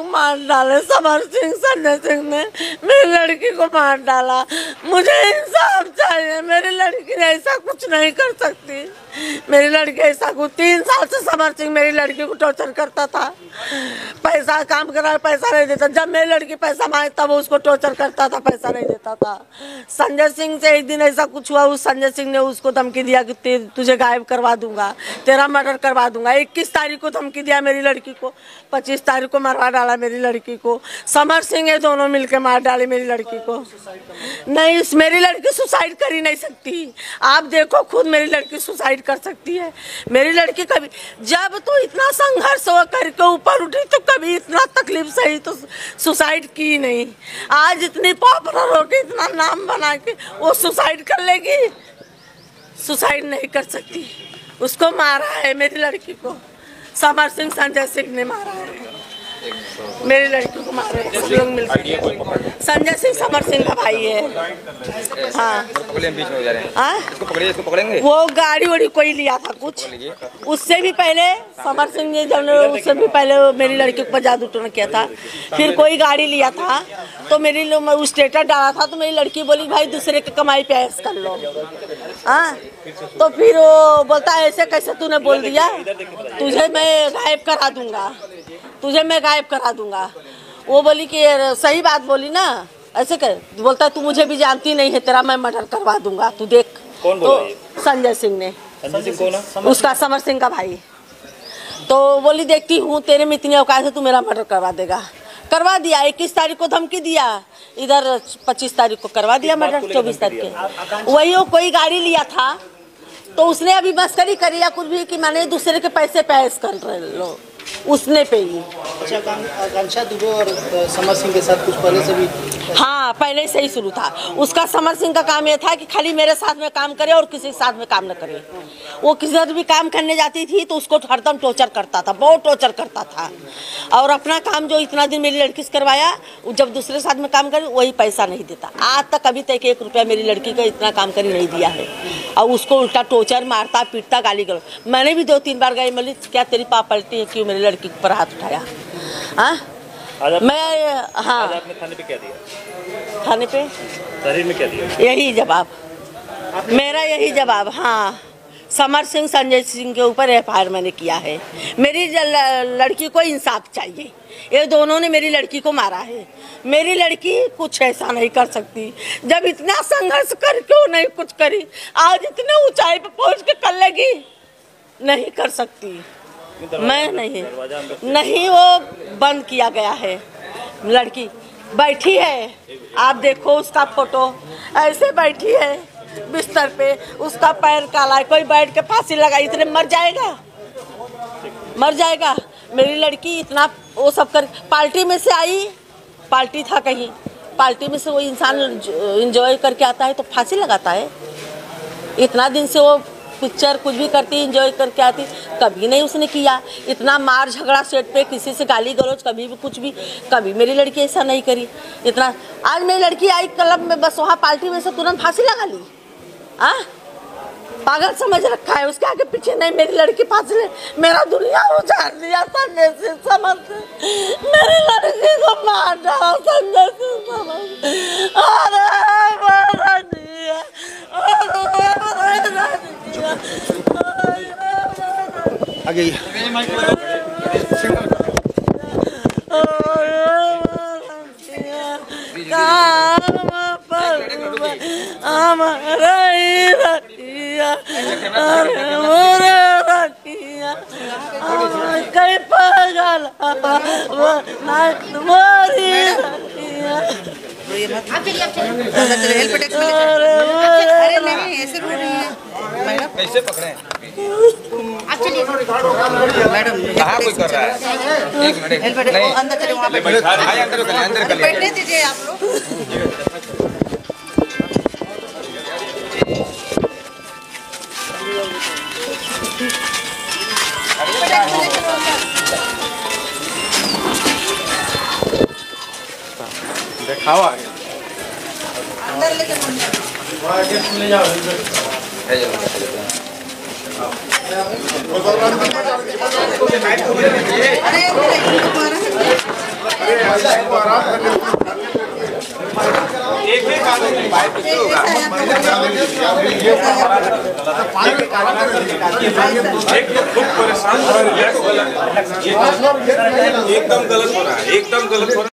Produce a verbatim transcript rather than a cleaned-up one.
को मार डाले। समर सिंह संजय सिंह ने मेरी लड़की को मार डाला। मुझे इंसाफ चाहिए। मेरी लड़की ऐसा कुछ नहीं कर सकती। मेरी लड़की ऐसा कुछ तीन साल से समर सिंह मेरी लड़की को टॉर्चर करता था। पैसा काम करा, पैसा नहीं देता। जब मेरी लड़की पैसा मांगे तब उसको टॉर्चर करता था, पैसा नहीं देता था। संजय सिंह से एक दिन ऐसा कुछ हुआ, उस संजय सिंह ने उसको धमकी दिया कि तुझे गायब करवा दूंगा, तेरा मर्डर करवा दूंगा। इक्कीस तारीख को धमकी दिया मेरी लड़की को, पच्चीस तारीख को मरवा डाला मेरी लड़की को। समर सिंह ये दोनों मिलकर मार डाले मेरी लड़की को। नहीं, मेरी लड़की सुसाइड कर ही नहीं सकती। आप देखो खुद, मेरी लड़की सुसाइड कर सकती है। मेरी लड़की कभी, जब तो इतना संघर्ष हो करके ऊपर उठी तो कभी इतना तकलीफ सही तो सुसाइड की नहीं। आज इतनी पॉपुलर होके इतना नाम बना के वो सुसाइड कर लेगी? सुसाइड नहीं कर सकती। उसको मारा है मेरी लड़की को, समर सिंह संजय सिंह ने मारा है मेरी लड़की को। मारे लोग मिलकर। संजय सिंह समर सिंह का भाई है। हाँ, इसको पकड़िए, इसको पकड़ेंगे। वो गाड़ी वाड़ी कोई लिया था कुछ, उससे भी पहले समर सिंह ने जब उससे भी पहले मेरी लड़की को जादू टोना किया था। फिर कोई गाड़ी लिया था तो मेरी स्टेटस डाला था तो मेरी लड़की बोली भाई दूसरे की कमाई पे ऐश कर लो। हाँ, तो फिर वो बोलता ऐसे कैसे तूने बोल दिया, तुझे मैं गायब करा दूंगा, तुझे मैं गायब करा दूंगा। वो बोली कि सही बात बोली ना, ऐसे कर। बोलता तू मुझे भी जानती नहीं है, तेरा मैं मर्डर करवा दूंगा, तू देख। कौन बोला? तो संजय सिंह ने। संजय सिंह कौन है? उसका समर सिंह का भाई। तो बोली देखती हूँ तेरे में इतनी औकात है, तू मेरा मर्डर करवा देगा। करवा दिया। इक्कीस तारीख को धमकी दिया, इधर पच्चीस तारीख को करवा दिया मर्डर। चौबीस तारीख के वही वो कोई गाड़ी लिया था तो उसने अभी मस्करी करी या कुछ भी कि मैंने दूसरे के पैसे पे ऐश कर रहे लो, उसने पे ही। अच्छा, आकांक्षा दुबे और समर सिंह के साथ कुछ पहले से भी? हाँ, पहले से ही शुरू था उसका। समर सिंह का काम यह था कि खाली मेरे साथ में काम करे और किसी के साथ में काम न करे। वो किसी भी काम करने जाती थी तो उसको हरदम टॉर्चर करता था, बहुत टॉर्चर करता था। और अपना काम जो इतना दिन मेरी लड़की से करवाया, जब दूसरे साथ में काम करे वही पैसा नहीं देता। आज तक अभी तक एक रुपया मेरी लड़की का इतना काम कर नहीं दिया है। और उसको उल्टा टॉर्चर, मारता पीटता, गाली गलौज। मैंने भी दो तीन बार गई, बोली क्या तेरी पाप पलटी है, क्यों मेरी लड़की पर हाथ उठाया? हाँ, मैं हाँ आपने थाने पे क्या दिया? थाने पे शरीर में क्या दिया? यही जवाब मेरा, यही जवाब। हाँ, समर सिंह संजय सिंह के ऊपर एफ आई आर मैंने किया है। मेरी लड़की को इंसाफ चाहिए। ये दोनों ने मेरी लड़की को मारा है। मेरी लड़की कुछ ऐसा नहीं कर सकती। जब इतना संघर्ष कर क्यों नहीं कुछ करी, आज इतने ऊंचाई पे पहुंच के कर लेगी? नहीं कर सकती। मैं नहीं नहीं वो बंद किया गया है। लड़की बैठी है, आप देखो उसका फोटो, ऐसे बैठी है बिस्तर पे, उसका पैर काला है। कोई बैठ के फांसी लगाई, इतने मर जाएगा, मर जाएगा। मेरी लड़की इतना वो सब कर, पार्टी में से आई, पार्टी था कहीं, पार्टी में से वो इंसान एंजॉय करके आता है तो फांसी लगाता है। इतना दिन से वो पिक्चर कुछ भी करती, एंजॉय करके आती, कभी नहीं उसने किया। इतना मार झगड़ा सेट पे, किसी से गाली गलौज, कभी भी कुछ भी, कभी मेरी लड़की ऐसा नहीं करी। इतना आज मेरी लड़की आई क्लब में, बस वहाँ पार्टी में से तुरंत फांसी लगा ली। हाँ, पागल समझ रखा है, उसके आगे पीछे नहीं। मेरी लड़की फांसी ले, मेरा दुनिया उजाड़ दिया संजय सिंह समझ, मेरी लड़की को मार डाला संजय सिंह समझ। आगे कई पागल कैसे पकड़े? मैडम कहाँ कोई कर रहा है? एक मिनट, नहीं अंदर चले, वहाँ पे अंदर कर, अंदर कर, बैठने दीजिए आप लोग। देखावा अंदर लेके ले जाओ। अरे एक एक आदमी बाइक पे होगा एक खूब परेशान और रिलैक्स वाला एकदम गलत हो रहा है एकदम गलत हो रहा है।